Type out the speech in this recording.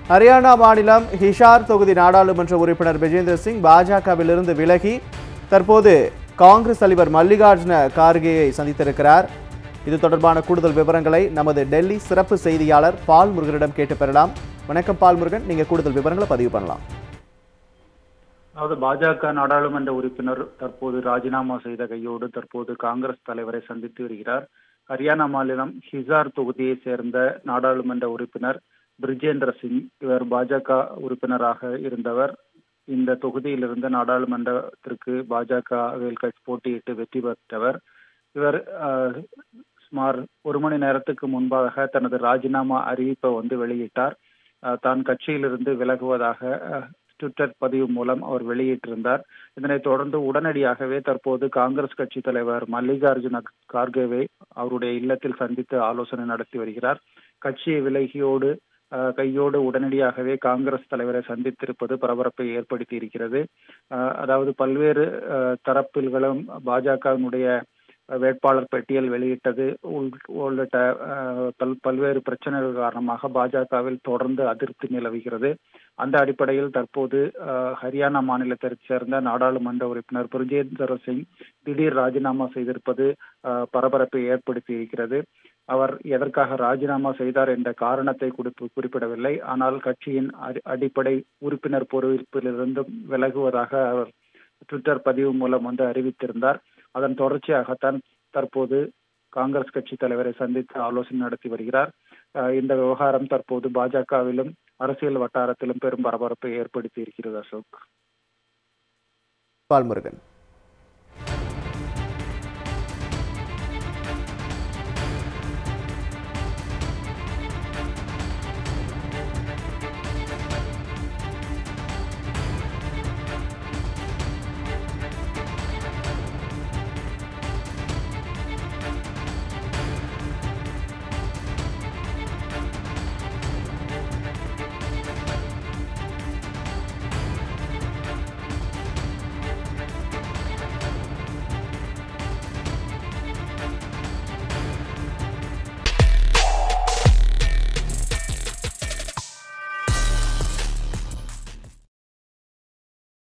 ஹரியானா மாநிலம் ஹிசார் தொகுதி நாடாளுமன்ற உறுப்பினர் பிஜேந்திர சிங் பாஜகவிலிருந்து விலகி தற்போது காங்கிரஸ் தலைவர் மல்லிகார்ஜுன கார்கேயை சந்தித்திருக்கிறார். இது தொடர்பான கூடுதல் விவரங்களை நமது டெல்லி சிறப்பு செய்தியாளர் பால் முருகனிடம் கேட்டு பெறலாம். வணக்கம் பால் முருகன், நீங்க கூடுதல் விவரங்களை பதிவு பண்ணலாம். அதாவது பாஜக நாடாளுமன்ற உறுப்பினர் தற்போது ராஜினாமா செய்த கையோடு தற்போது காங்கிரஸ் தலைவரை சந்தித்து வருகிறார். ஹரியானா மாநிலம் ஹிசார் தொகுதியை சேர்ந்த நாடாளுமன்ற உறுப்பினர் பிரிஜேந்திர சிங், இவர் பாஜக உறுப்பினராக இருந்தவர். இந்த தொகுதியிலிருந்து நாடாளுமன்றத்திற்கு பாஜகவில் போட்டியிட்டு வெற்றி பெற்றவர். இவர் சுமார் ஒரு மணி நேரத்துக்கு முன்பாக தனது ராஜினாமா அறிவிப்பை வெளியிட்டார். தான் கட்சியிலிருந்து விலகுவதாக ட்விட்டர் பதிவு மூலம் அவர் வெளியிட்டிருந்தார். இதனைத் தொடர்ந்து உடனடியாகவே தற்போது காங்கிரஸ் கட்சி தலைவர் மல்லிகார்ஜுன கார்கேவை அவருடைய இல்லத்தில் சந்தித்து ஆலோசனை நடத்தி வருகிறார். கட்சியை கையோடு உடனடியாகவே காங்கிரஸ் தலைவரை சந்தித்திருப்பது பரபரப்பை ஏற்படுத்தி இருக்கிறது. அதாவது பல்வேறு தரப்பில்களும் பாஜகவினுடைய வேட்பாளர் பட்டியல் வெளியிட்டது உள்ளிட்ட பல்வேறு பிரச்சனைகள் காரணமாக பாஜகவில் தொடர்ந்து அதிருப்தி நிலவுகிறது. அந்த அடிப்படையில் தற்போது ஹரியானா மாநிலத்திற்கு சேர்ந்த நாடாளுமன்ற உறுப்பினர் பிரிஜேந்திர சிங் திடீர் ராஜினாமா செய்திருப்பது பரபரப்பை ஏற்படுத்தி இருக்கிறது. அவர் எதற்காக ராஜினாமா செய்தார் என்ற காரணத்தை குறிப்பிடவில்லை. ஆனால் கட்சியின் அடிப்படை உறுப்பினர் பொறுப்பிலிருந்து விலகுவதாக அவர் ட்விட்டர் பதிவு மூலம் அறிவித்திருந்தார். அதன் தொடர்ச்சியாகத்தான் தற்போது காங்கிரஸ் கட்சி தலைவரை சந்தித்து ஆலோசனை நடத்தி வருகிறார். இந்த விவகாரம் தற்போது பாஜகவிலும் அரசியல் வட்டாரத்திலும் பெரும் பரபரப்பை ஏற்படுத்தி இருக்கிறது. அசோக். பால்முருகன்.